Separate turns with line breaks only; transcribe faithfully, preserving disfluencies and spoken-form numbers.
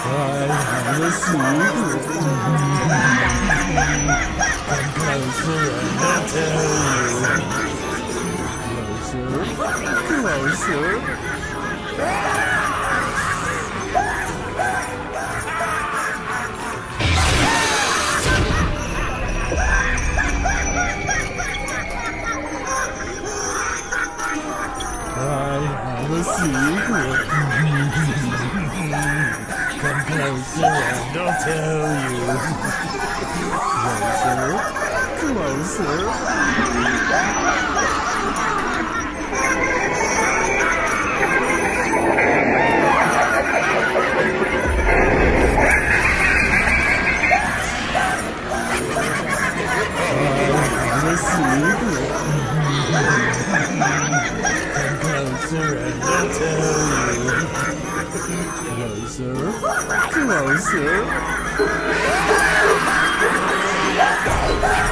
have a secret. Come closer and I'll tell you. Closer, closer. I have a secret. Come closer and I'll tell you. Closer, closer. I have a secret. Closer and I'll tell you. Closer, closer.